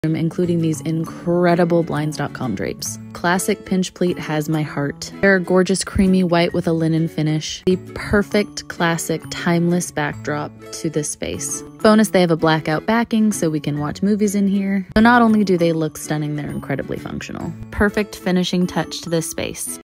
including these incredible Blinds.com drapes. Classic pinch pleat has my heart. They're gorgeous creamy white with a linen finish. The perfect classic timeless backdrop to this space. Bonus, they have a blackout backing so we can watch movies in here. So not only do they look stunning, they're incredibly functional. Perfect finishing touch to this space.